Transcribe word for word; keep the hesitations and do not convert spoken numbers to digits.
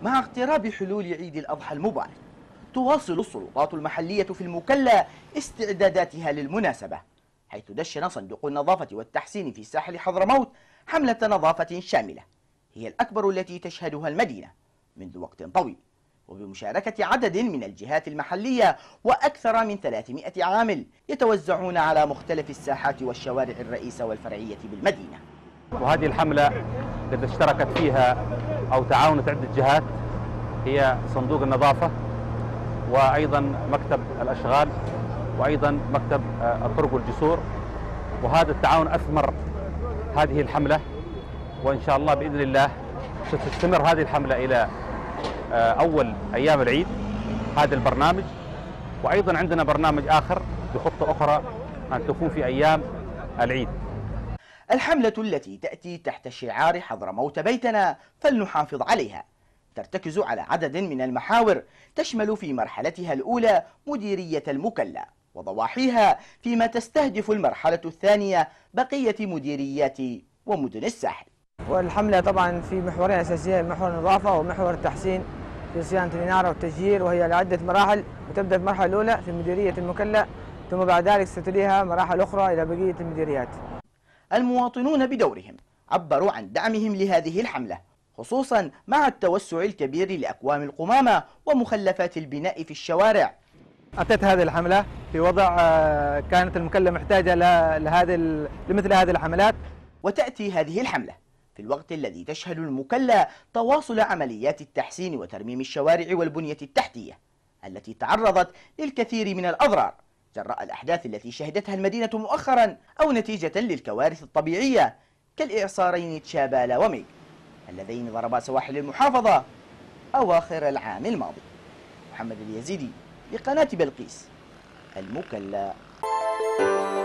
مع اقتراب حلول عيد الأضحى المبارك، تواصل السلطات المحلية في المكلا استعداداتها للمناسبة، حيث دشن صندوق النظافة والتحسين في ساحل حضرموت حملة نظافة شاملة هي الأكبر التي تشهدها المدينة منذ وقت طويل، وبمشاركة عدد من الجهات المحلية وأكثر من ثلاثمائة عامل يتوزعون على مختلف الساحات والشوارع الرئيسة والفرعية بالمدينة. وهذه الحملة التي اشتركت فيها أو تعاونت عدة جهات هي صندوق النظافة، وأيضا مكتب الأشغال، وأيضا مكتب الطرق والجسور، وهذا التعاون أثمر هذه الحملة، وإن شاء الله بإذن الله ستستمر هذه الحملة إلى أول أيام العيد هذا البرنامج، وأيضا عندنا برنامج آخر بخطة أخرى أن تكون في أيام العيد. الحملة التي تأتي تحت شعار حضرموت بيتنا فلنحافظ عليها ترتكز على عدد من المحاور تشمل في مرحلتها الأولى مديرية المكلا وضواحيها، فيما تستهدف المرحلة الثانية بقية مديريات ومدن الساحل. والحملة طبعا في محورين أساسيين، محور النظافة ومحور التحسين في صيانة الإنارة والتشجير، وهي لعدة مراحل، وتبدأ المرحلة الأولى في مديرية المكلا، ثم بعد ذلك ستليها مراحل أخرى إلى بقية المديريات. المواطنون بدورهم عبروا عن دعمهم لهذه الحملة، خصوصا مع التوسع الكبير لأكوام القمامة ومخلفات البناء في الشوارع. أتت هذه الحملة في وضع كانت المكلا محتاجة لهذه لمثل هذه الحملات. وتأتي هذه الحملة في الوقت الذي تشهد المكلا تواصل عمليات التحسين وترميم الشوارع والبنية التحتية التي تعرضت للكثير من الأضرار جراء الأحداث التي شهدتها المدينة مؤخرا أو نتيجة للكوارث الطبيعية كالإعصارين تشابالا وميغ اللذين ضربا سواحل المحافظة أواخر العام الماضي. محمد اليزيدي لقناة بلقيس، المكلا.